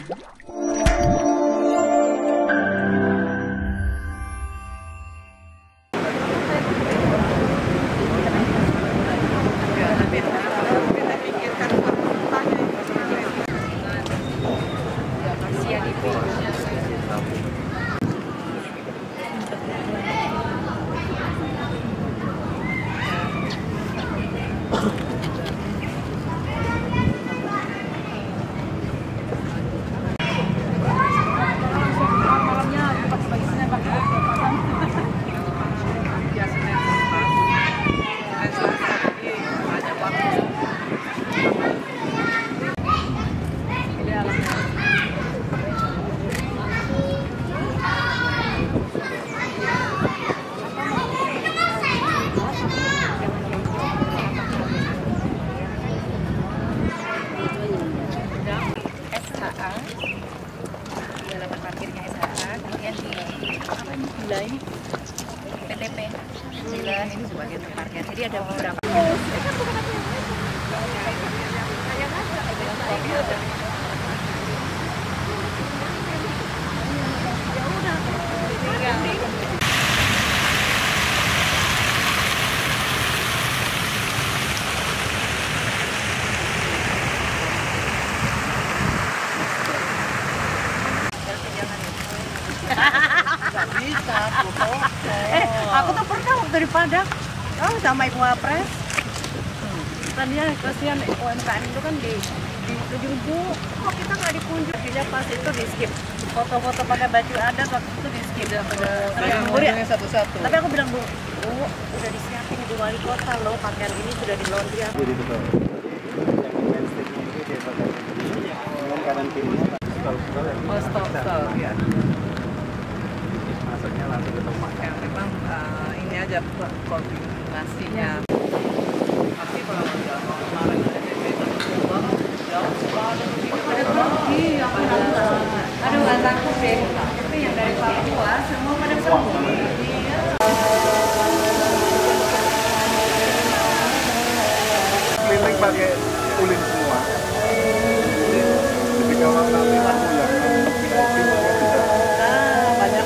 Di halaman parkirnya SHA, kemudian di apa ini villa ini PTP 9 ini sebagai tempat parkir. Jadi ada beberapa. Bisa, Aku tuh pernah waktu di Padang, sama Ibu Wapres. Tadinya kasihan UMKM itu kan di ujung-ujung, kok kita nggak dikunjung? Akhirnya pas itu di skip. Foto-foto pakai baju adat waktu itu di skip. Satu-satu. Tapi aku bilang, Bu, udah disiapin di wali kota loh, pakaian ini sudah di laundry. Jadi betul. Oh, stop, ya. Masuknya langsung ke tempat. Yang memang ini aja koordinasinya. Tapi kalau nggak mau kemarin jauh banget. Aduh, nggak takut deh. Itu yang dari Papua, semua pada pergi. Keliling pakai ulin semua. Jadi kalau nanti lagu yang VIP bisa. Banyak.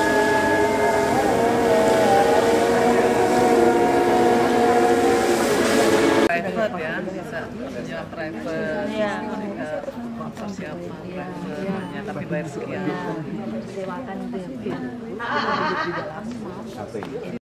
Private ya, bisa punya private. Iya. Sponsor siapa private-nya, tapi bayar sekian. Sewakan itu ya.